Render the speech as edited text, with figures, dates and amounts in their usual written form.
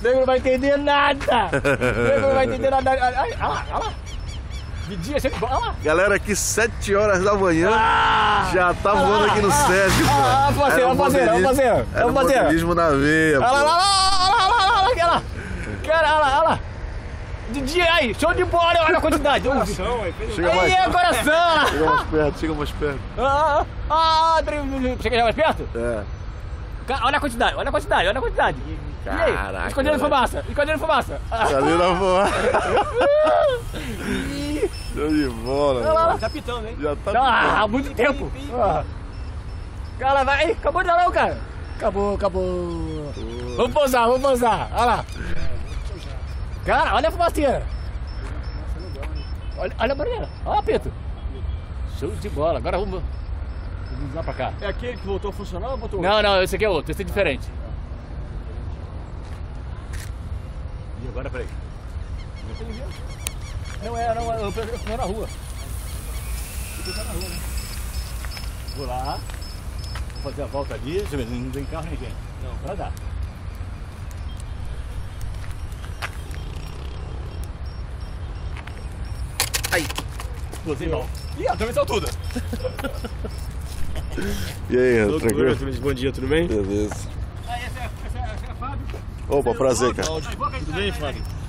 Nego não vai entender nada. Nego não vai entender nada. Olha lá. De dia, você... Olha lá. Galera, aqui 7 horas da manhã, já tá voando aqui no Sérgio. Fazer. Modelismo na veia. Olha lá. Cara, olha lá. De dia, aí, show de bola, olha a quantidade. Chega mais. Aí, coração. Chega mais perto. Chega mais perto? É. Olha a quantidade. Caraca. E aí? Escondendo fumaça. Ali na voa. Show de bola. Capitão, hein? Já tá. Há muito tempo. Cara, vai. Acabou de dar não, cara. Acabou. Vamos pousar. Olha lá. Cara, olha a fumaceira. Olha a barreira. Olha o apito. Show de bola. Agora vamos lá pra cá. É aquele que voltou a funcionar ou botou outro? Não, esse aqui é outro. Esse é diferente. E agora, peraí. Não, eu tô na rua. Vou lá. Vou fazer a volta ali. Deixa eu ver, não tem carro nem gente. Não, vai dar. Aí. Você mal. Ih, atravessou tudo. E aí, tranquilo? Bom dia, tudo bem? Beleza. Essa é a Fábio. Opa, prazer, cara. Tudo bem, Fábio?